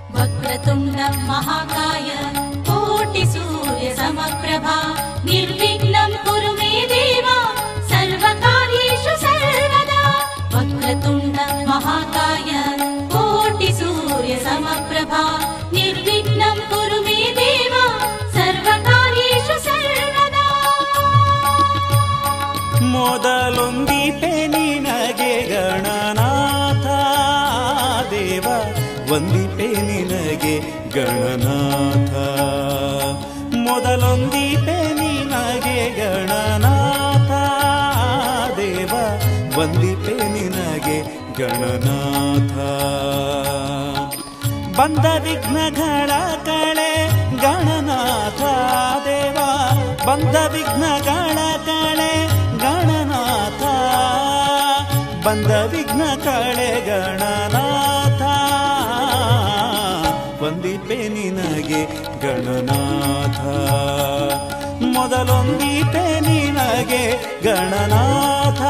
वक्रतुण्ड महाकाय कोटिसूर्य समप्रभा निर्विघ्नं कुरु मे देव सर्वकार्येषु सर्वदा। वक्रतुण्ड महाकाय कोटिसूर्य समप्रभा निर्विघ्नं कुरु मे देव सर्वकार्येषु सर्वदा। ಮೊದಲೊಂದಿಪೆ ನಿನಗೆ ಗಣನಾಥ ದೇವ ವಂದಿಪೆ ನಿನಗೆ ಗಣನಾಥ ಮೊದಲೊಂದಿಪೆ ನಿನಗೆ ಗಣನಾಥ ದೇವ ವಂದಿಪೆ ನಿನಗೆ ಗಣನಾಥ ಬಂದ ವಿಘ್ನಗಳ ಕಳೆ ಗಣನಾಥ ದೇವ ಬಂದ ವಿಘ್ನಗಳ ಕಳೆ ಗಣನಾಥ ಬಂದ ವಿಘ್ನ ಕಳೆ ಗಣನಾಥ ವಂದಿಪೆ ನಿನಗೆ ಗಣನಾಥ ಮೊದಲೊಂದಿಪೆ ನಿನಗೆ ಗಣನಾಥ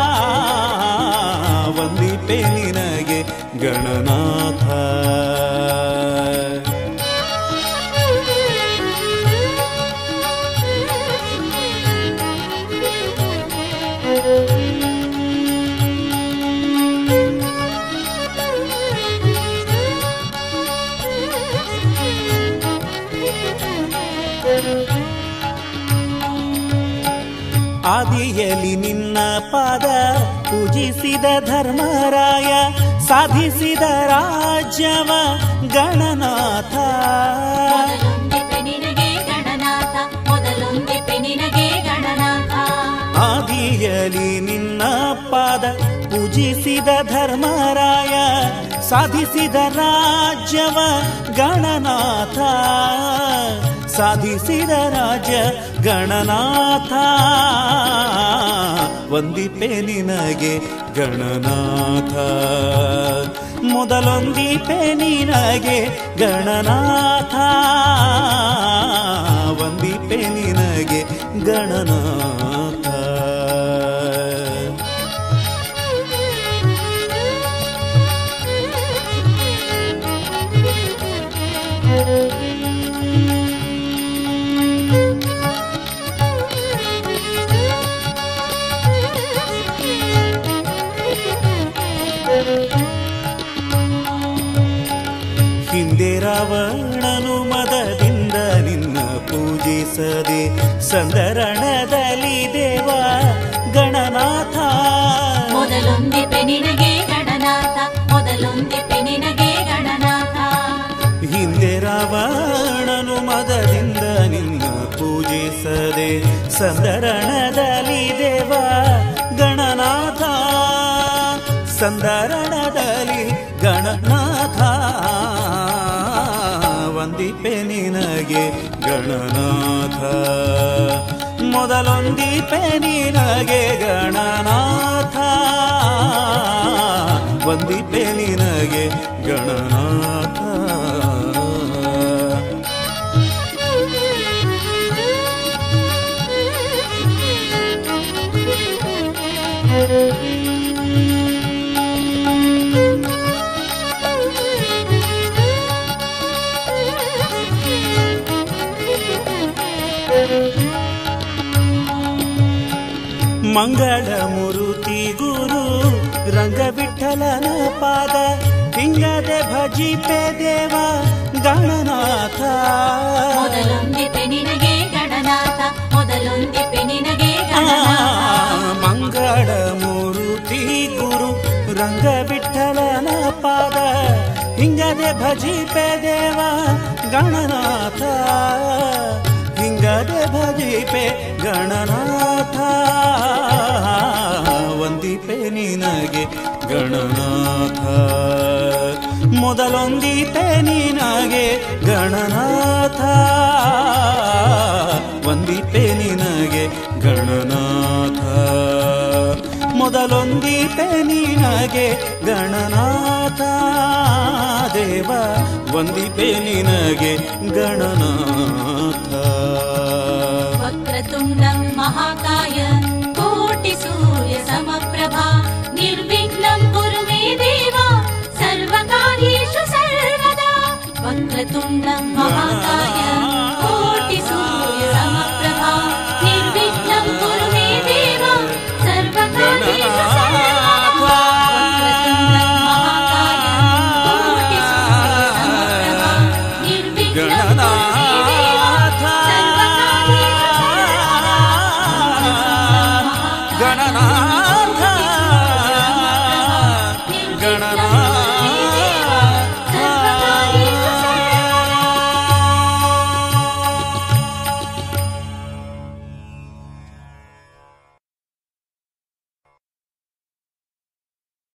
ವಂದಿಪೆ ನಿನಗೆ ಗಣನಾಥ ಆದಿಯಲ್ಲಿ ನಿನ್ನ ಪಾದ ಪೂಜಿಸಿದ ಧರ್ಮರಾಯ ಸಾಧಿಸಿದ ರಾಜ್ಯವ ಗಣನಾಥ ಮೊದಲೊಂದಿಪೆ ನಿನಗೆ ಗಣನಾಥ ಮೊದಲೊಂದಿಪೆ ನಿನಗೆ ಗಣನಾಥ ಆದಿಯಲ್ಲಿ ನಿನ್ನ ಪಾದ ಪೂಜಿಸಿದ ಧರ್ಮರಾಯ ಸಾಧಿಸಿದ ರಾಜ್ಯವ ಗಣನಾಥ ಸಾಧಿಸಿದ ರಾಜ್ಯ ಗಣನಾಥ ವಂದಿಪೆ ನಿನಗೆ ಗಣನಾಥ ಮೊದಲೊಂದಿಪೆ ನಿನಗೆ ಗಣನಾಥ ವಂದಿಪೆ ನಿನಗೆ ಗಣನಾಥ ಹಿಂದೆ ರಾವಣನು ಮದದಿಂದ ನಿನ್ನ ಪೂಜಿಸದೆ ಸಂದರಣದಲ್ಲಿ ದೇವ ಗಣನಾಥ ಮೊದಲೊಂದಿಪೆ ನಿನಗೆ ಗಣನಾಥ ಮೊದಲೊಂದಿಪೆ ನಿನಗೆ ಗಣನಾಥ ಹಿಂದೆ ರಾವಣನು ಮದದಿಂದ ನಿನ್ನ ಪೂಜಿಸದೆ ಸಂದರಣದಲ್ಲಿ ದೇವ ಗಣನಾಥ ಸಂದರಣದಲ್ಲಿ ಗಣನಾಥ ವಂದಿಪೆ ನಿನಗೆ ಗಣನಾಥ ಮೊದಲೊಂದಿಪೆ ನಿನಗೆ ಗಣನಾಥ ವಂದಿಪೆ ನಿನಗೆ ಗಣನಾಥ ಮಂಗಳ ಮುರುತಿ ಗುರು ರಂಗವಿಠಲನ ಪಾದ ಹಿಂಗದೆ ಭಜಿಪೆ ದೇವ ಗಣನಾಥ ಮೊದಲೊಂದಿಪೆ ನಿನಗೆ ಗಣನಾಥ ಮೊದಲೊಂದಿಪೆ ನಿನಗೆ ಗಣನಾಥ ಮಂಗಳ ಮುರುತಿ ಗುರು ರಂಗವಿಠಲನ ಪಾದ ಹಿಂಗದೆ ಭಜಿಪೆ ದೇವ ಗಣನಾಥ ಹಿಂಗದೆ ಭಜಿಪೆ ಗಣನಾಥ ವಂದಿಪೆ ನಿನಗೆ ಗಣನಾಥ ಮೊದಲೊಂದಿಪೆ ನಿನಗೆ ಗಣನಾಥ ವಂದಿಪೆ ನಿನಗೆ ಗಣನಾಥ ಮೊದಲೊಂದಿಪೆ ನಿನಗೆ ಗಣನಾಥ ದೇವ ವಂದಿಪೆ ನಿನಗೆ ಗಣನಾಥ ವಕ್ರತುಂಡ ಮಹಾಕಾಯ ಕೋಟಿಸೂರ್ಯ ಸಮಪ್ರಭಾ ನಿರ್ವಿಘ್ನಂ ಕುರು ಮೇ ದೇವ ಸರ್ವಕಾರ್ಯೇಷು ಸರ್ವದಾ। ಗಣನಾಥ